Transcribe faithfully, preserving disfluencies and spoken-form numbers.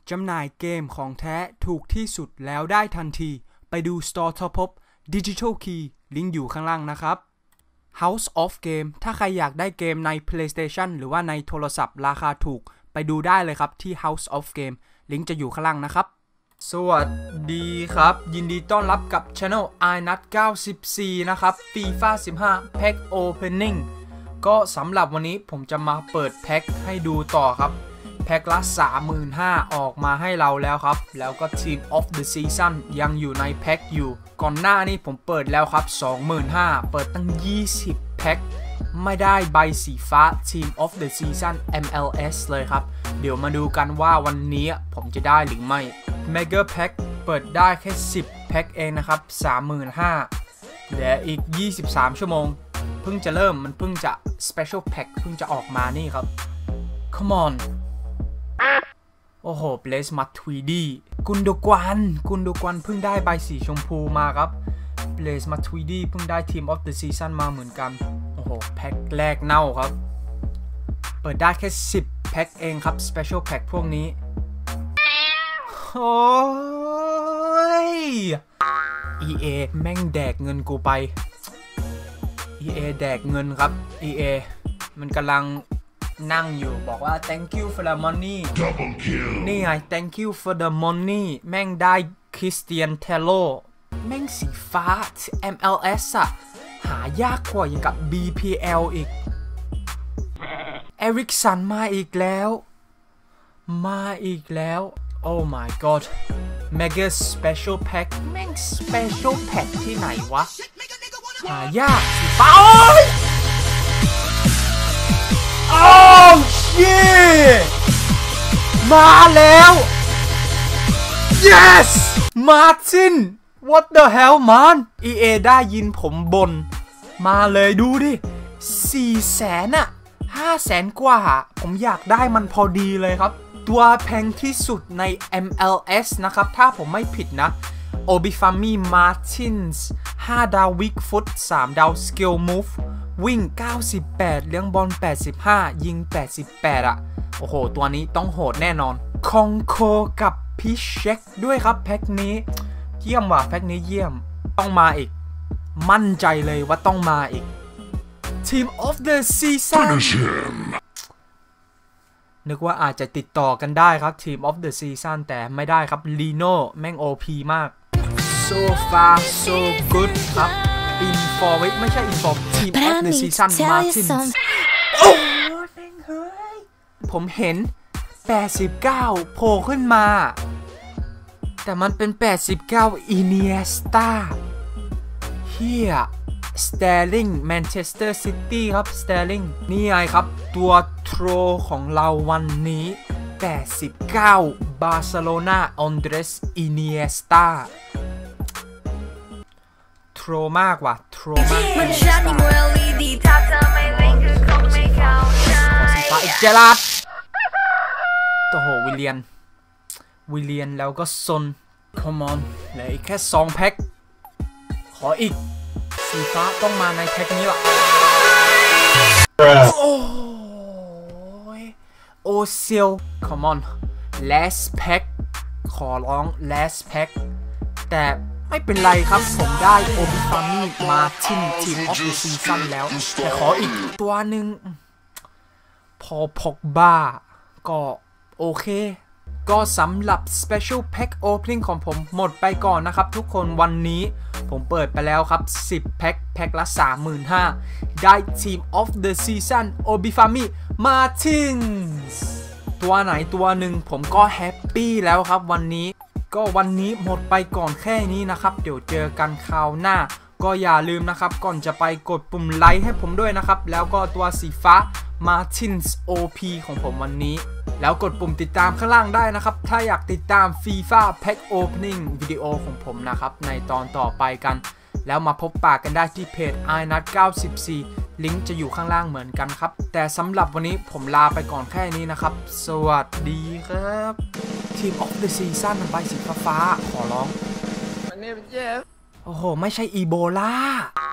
จำหน่ายเกมของแท้ถูกที่สุดแล้วได้ทันทีไปดู Store ท็อปพบ Digital Key ลิงก์อยู่ข้างล่างนะครับ House of Game ถ้าใครอยากได้เกมใน PlayStation หรือว่าในโทรศัพท์ราคาถูกไปดูได้เลยครับที่ House of Game ลิงก์จะอยู่ข้างล่างนะครับสวัสดีครับยินดีต้อนรับกับ Channel ไอ นัท เก้าสิบสี่นะครับ ฟีฟ่า สิบห้า Pack Opening ก็สำหรับวันนี้ผมจะมาเปิดแพ็คให้ดูต่อครับแพ็คละ สามหมื่นห้าพัน ออกมาให้เราแล้วครับแล้วก็ Team of the Season ยังอยู่ในแพ็คอยู่ก่อนหน้านี้ผมเปิดแล้วครับ สองหมื่นห้าพัน เปิดตั้งยี่สิบแพ็คไม่ได้ใบสีฟ้า Team of the Season เอ็ม แอล เอส เลยครับเดี๋ยวมาดูกันว่าวันนี้ผมจะได้หรือไม่ Mega Pack เปิดได้แค่สิบแพ็คเองนะครับ สามหมื่นห้าพัน เหลืออีกยี่สิบสามชั่วโมงเพิ่งจะเริ่มมันเพิ่งจะ Special Pack เพิ่งจะออกมานี่ครับ Come onโอ้โห Blaze Matuidi กุนโดกวันกุนโดกวันเพิ่งได้ใบสีชมพูมาครับ Blaze Matuidi เพิ่งได้ Team of the Season มาเหมือนกันโอ้โหแพ็คแรกเน่าครับเปิดได้แค่สิบแพ็คเองครับ Special Pack พวกนี้โอ้ย อี เอ แม่งแดกเงินกูไป อี เอ แดกเงินครับ อี เอ มันกำลังนั่งอยู่บอกว่า thank you for the money นี่ไง thank you for the money แม่งได้คริสเตียนเทโลแม่งสีฟ้า เอ็ม แอล เอส อะหายากกว่าอย่างกับ บี พี แอล อีกเอริกสันมาอีกแล้วมาอีกแล้ว oh my god mega special pack แม่ง special pack ที่ไหนวะหายากสีฟ้าโอ้ย oh shit มาแล้ว yes Martin what the hell man อี เอ ได้ยินผมบนมาเลยดูดิสี่แสนอะห้าแสนกว่าผมอยากได้มันพอดีเลยครับตัวแพงที่สุดใน เอ็ม แอล เอส นะครับถ้าผมไม่ผิดนะ Obafemi Martins ห้าดาว Weak Foot สามดาว Skill Move วิ่งเก้าสิบแปดเลี้ยงบอลแปดสิบห้ายิงแปดสิบแปดอะโอ้โหตัวนี้ต้องโหดแน่นอนคองโคกับพิชเช็คด้วยครับแพ็คนี้เยี่ยมว่ะแพ็คนี้เยี่ยมต้องมาอีกมั่นใจเลยว่าต้องมาอีก Team of the Season นึกว่าอาจจะติดต่อกันได้ครับ Team of the Season แต่ไม่ได้ครับลีโน่แม่ง โอ พี มาก so far so good ครับ info ไม่ใช่ info Team of the Season Martins โอ้ยแม่งเฮ้ยผมเห็นแปดสิบเก้าโผล่ขึ้นมาแต่มันเป็นแปดสิบเก้า Iniesta เฮีย Sterling Manchester City ครับ Sterling นี่ไงครับตัวโทรของเราวันนี้แปดสิบเก้า Barcelona Andres Iniesta โทรมากว่ะโทรมาก Iniesta ขอสีฟ้าอีกเจลาดโอ้โหวิลเลียนวิลเลียนแล้วก็ซน Come on เหลืออีกแค่สองแพ็คขออีกสีฟ้าต้องมาในแพ็คนี้ละโอ้ยโอเซียล Come on last pack ขอร้อง last pack แต่ไม่เป็นไรครับผมได้ Obafemi Martins Team of the Season แล้วแต่ขออีกตัวหนึ่งพอพกบ้าก็โอเคก็สำหรับ Special Pack Opening ของผมหมดไปก่อนนะครับทุกคนวันนี้ผมเปิดไปแล้วครับสิบแพ็คแพ็คละ สามหมื่นห้าพัน ได้ Team of the Season Obafemi Martins ตัวไหนตัวหนึ่งผมก็แฮปปี้แล้วครับวันนี้ก็วันนี้หมดไปก่อนแค่นี้นะครับเดี๋ยวเจอกันคราวหน้าก็อย่าลืมนะครับก่อนจะไปกดปุ่มไลค์ให้ผมด้วยนะครับแล้วก็ตัวสีฟ้า Martins โอ พี ของผมวันนี้แล้วกดปุ่มติดตามข้างล่างได้นะครับถ้าอยากติดตาม FIFA Pack Opening วิดีโอของผมนะครับในตอนต่อไปกันแล้วมาพบปะกันได้ที่เพจ ไอ นัท เก้าสิบสี่ ลิงก์จะอยู่ข้างล่างเหมือนกันครับแต่สำหรับวันนี้ผมลาไปก่อนแค่นี้นะครับสวัสดีครับ Team of the Season ใบสีฟ้าขอร้องโอ้โหไม่ใช่อีโบลา